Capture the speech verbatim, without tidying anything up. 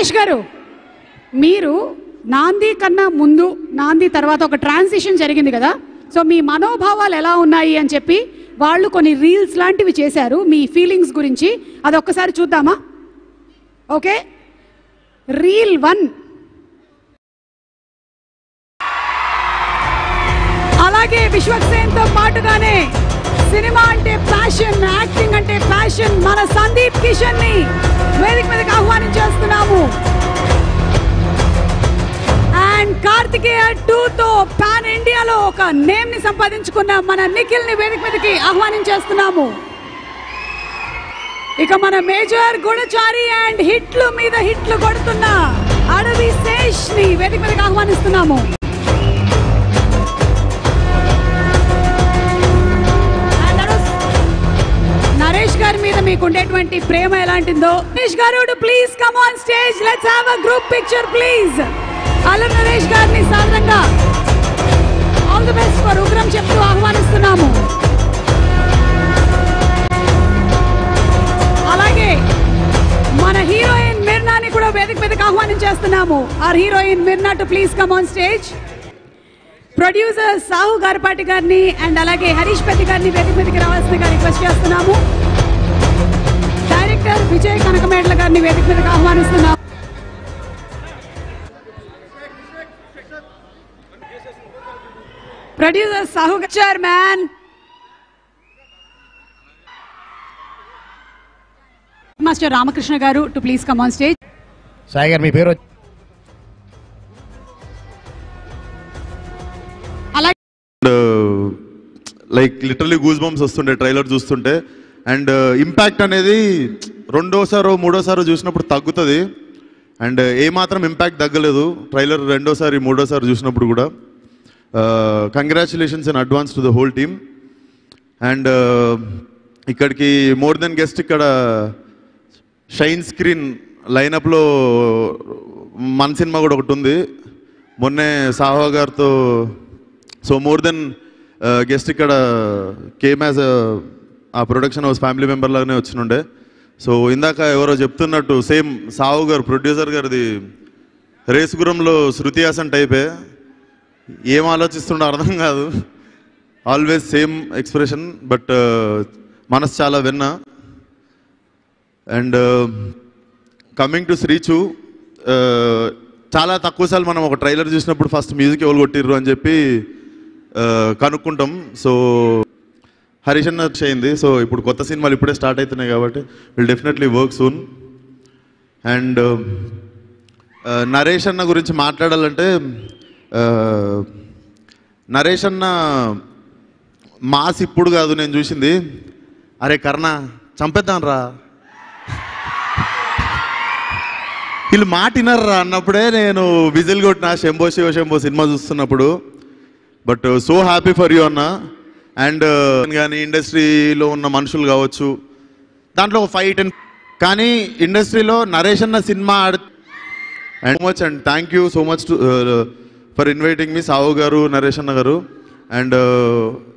నరేష్ గారు, మీరు నాంది కన్నా ముందు నాంది తర్వాత ఒక ట్రాన్సిషన్ జరిగింది కదా, సో మీ మనోభావాలు ఎలా ఉన్నాయి అని చెప్పి వాళ్ళు కొన్ని రీల్స్ లాంటివి చేశారు మీ ఫీలింగ్స్ గురించి. అది ఒక్కసారి చూద్దామా? Okay, reel one. అలాగే విశ్వక్ సేన్ తో పాటుగానే సినిమా అంటే ప్యాషన్, యాక్టింగ్ అంటే ప్యాషన్ మన సందీప్ కిషన్ ని వేదిక మీదకి ఆహ్వానించేస్తున్నాము. అండ్ కార్తికేయ టూ తో పాన్ ఇండియాలో ఒక నేమ్ ని సంపాదించుకున్న మన నిఖిల్ ని వేదిక మీదకి ఆహ్వానించేస్తున్నాము. ఇక మన మేజర్ గుణచారి అండ్ హిట్లు మీద హిట్లు కొడుతున్న అడవి శేష్ ని వేదిక మీదకి ఆహ్వానిస్తున్నాము. నరేష్ గారి మీద మీకు ఉండేటువంటి ప్రేమ ఎలాంటిందో. నరేష్ గారు, please come on stage, let's have a group picture please. Allari Naresh గారిని సాధారణంగా all the best for Ugram చెప్తూ ఆహ్వానిస్తున్నాము. అలాగే మన హీరోయిన్ మిర్నాని కూడా వేదిక మీదకి ఆహ్వానించేస్తున్నాము. Our heroine Mirna too please come on stage. Producer Sahu Garapati గారిని అండ్ అలాగే హరీష్ పెద్ది గారిని వేదిక మీదకి రావాల్సిందిగా రిక్వెస్ట్ చేస్తున్నాము. డైరెక్టర్ విజయ్ కనకమేడల గారిని వేదిక మీదకి ఆహ్వానిస్తున్నాము. Producer Sahu chairman, master Ramakrishna గారు too please come on stage. Sai గారు, మీ పేరు? లైక్ లిటరలీ గూస్ బంప్స్ వస్తుండే ట్రైలర్ చూస్తుంటే. అండ్ ఇంపాక్ట్ అనేది రెండోసారో మూడోసారో చూసినప్పుడు తగ్గుతుంది. అండ్ ఏమాత్రం ఇంపాక్ట్ తగ్గలేదు ట్రైలర్ రెండోసారి మూడోసారి చూసినప్పుడు కూడా. Congratulations in advance to the whole team. And ఇక్కడికి మోర్ దెన్ గెస్ట్ ఇక్కడ షైన్ స్క్రీన్ లైనప్లో మన సినిమా కూడా ఒకటి ఉంది. మొన్నే సాహు గారితో సో మోర్ దెన్ గెస్ట్ ఇక్కడ came as a production house family member లాగానే వచ్చినుండే. సో ఇందాక ఎవరో చెప్తున్నట్టు సేమ్ సాహు గారు ప్రొడ్యూసర్ గారిది రేసుగురంలో శృతి హాసన్ టైపే. ఏం ఆలోచిస్తుండో అర్థం కాదు, ఆల్వేస్ సేమ్ ఎక్స్ప్రెషన్, బట్ మనసు చాలా విన్నా. అండ్ కమింగ్ టు శ్రీచు, చాలా తక్కువసార్లు మనం ఒక ట్రైలర్ చూసినప్పుడు ఫస్ట్ మ్యూజిక్ ఎవరు కొట్టిర్రు అని చెప్పి కనుక్కుంటాం. సో హరీష్ అన్న చేయింది. సో ఇప్పుడు కొత్త సినిమాలు ఇప్పుడే స్టార్ట్ అవుతున్నాయి కాబట్టి will definitely work soon. And Naresh అన్న గురించి మాట్లాడాలంటే, నరేష్ అన్న మాస్ ఇప్పుడు కాదు నేను చూసింది. అరే కర్ణ చంపేద్దాం రా, వీళ్ళు మాట వినర్రా అన్నప్పుడే నేను విజిల్ కొట్టిన శంభో శివ శంభో సినిమా చూస్తున్నప్పుడు. But so happy for you అన్న. అండ్ కానీ ఇండస్ట్రీలో ఉన్న మనుషులు కావచ్చు, దాంట్లో ఒక ఫైవ్ టెన్, కానీ ఇండస్ట్రీలో నరేష్ అన్న సినిమా ఆడి and so much. And thank you so much to for inviting మీ సాహు గారు, నరేష్ అన్న గారు. అండ్